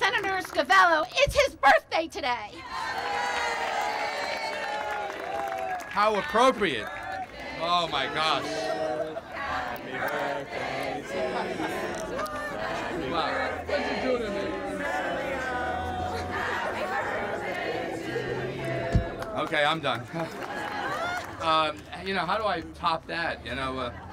Senator Scavello. It's his birthday today. How appropriate. Oh my gosh. Happy birthday to you. Wow. What's he doing to me? Okay, I'm done. You know, how do I top that? You know,